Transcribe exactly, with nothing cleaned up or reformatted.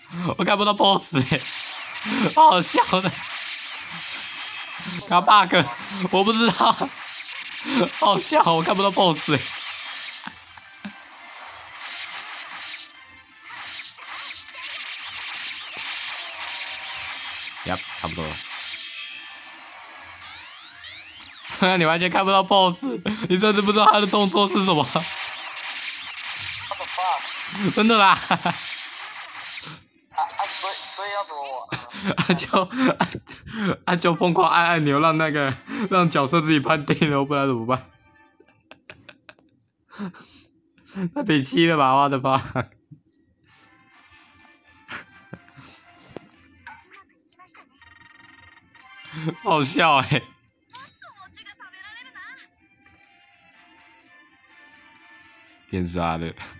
我看不到 boss 哎、欸，好好笑的。他 bug， 我不知道，好笑，我看不到 boss 哎、欸。呀，差不多了。你完全看不到 boss， 你甚至不知道他的动作是什么。真的啦。啊啊，所以所以要怎么玩？ 啊就啊啊就疯狂按按钮，让那个让角色自己判定了，我不知道怎么办。那比七了吧，我的妈！好笑哎、欸。电杀的。